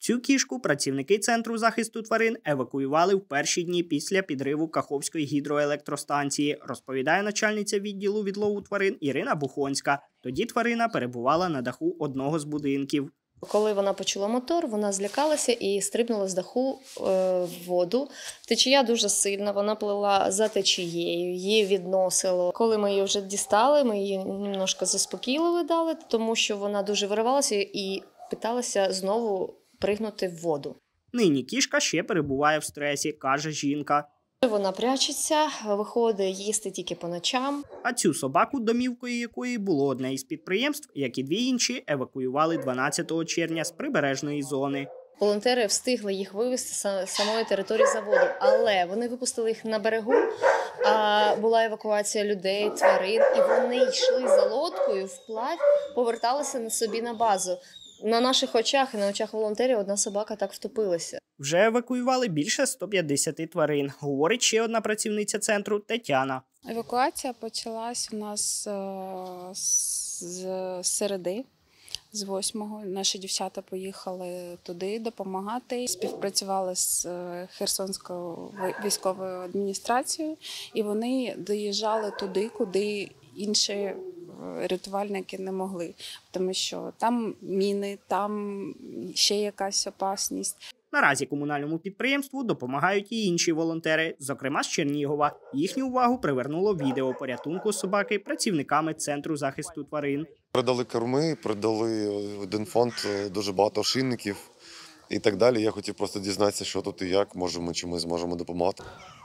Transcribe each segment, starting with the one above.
Цю кішку працівники Центру захисту тварин евакуювали в перші дні після підриву Каховської гідроелектростанції, розповідає начальниця відділу відлову тварин Ірина Бухонська. Тоді тварина перебувала на даху одного з будинків. Коли вона почула мотор, вона злякалася і стрибнула з даху в воду. Течія дуже сильна, вона плила за течією, її відносило. Коли ми її вже дістали, ми її немножко заспокійливо дали, тому що вона дуже виривалася і питалася знову пригнути в воду. Нині кішка ще перебуває в стресі, каже жінка. Вона прячеться, виходить їсти тільки по ночам. А цю собаку, домівкою якої було одне із підприємств, як і дві інші, евакуювали 12 червня з прибережної зони. Волонтери встигли їх вивезти з самої території заводу, але вони випустили їх на берегу, була евакуація людей, тварин, і вони йшли за лодкою вплавь, поверталися на собі на базу. На наших очах і на очах волонтерів одна собака так втопилася. Вже евакуювали більше 150 тварин, говорить ще одна працівниця центру Тетяна. Евакуація почалась у нас з середи, з 8-го. Наші дівчата поїхали туди допомагати. Співпрацювали з Херсонською військовою адміністрацією, і вони доїжджали туди, куди інші рятувальники не могли, тому що там міни, там ще якась опасність. Наразі комунальному підприємству допомагають і інші волонтери, зокрема з Чернігова. Їхню увагу привернуло відео порятунку собаки працівниками Центру захисту тварин. Передали корми, передали один фонд, дуже багато ошейників і так далі. Я хотів просто дізнатися, що тут і як, може ми чимось зможемо допомагати.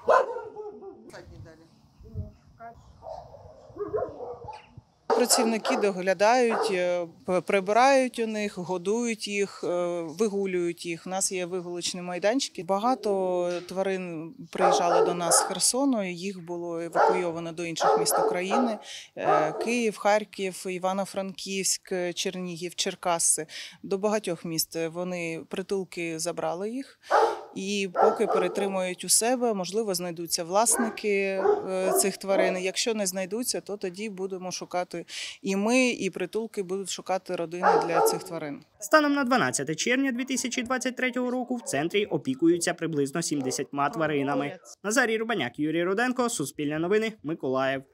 Працівники доглядають, прибирають у них, годують їх, вигулюють їх. У нас є вигулочні майданчики. Багато тварин приїжджали до нас з Херсону, їх було евакуйовано до інших міст України. Київ, Харків, Івано-Франківськ, Чернігів, Черкаси. До багатьох міст вони притулки забрали їх. І поки перетримують у себе, можливо, знайдуться власники цих тварин. Якщо не знайдуться, то тоді будемо шукати і ми, і притулки будуть шукати родини для цих тварин. Станом на 12 червня 2023 року в центрі опікуються приблизно 70 тваринами. Назарій Рубаняк, Юрій Руденко, Суспільне новини, Миколаїв.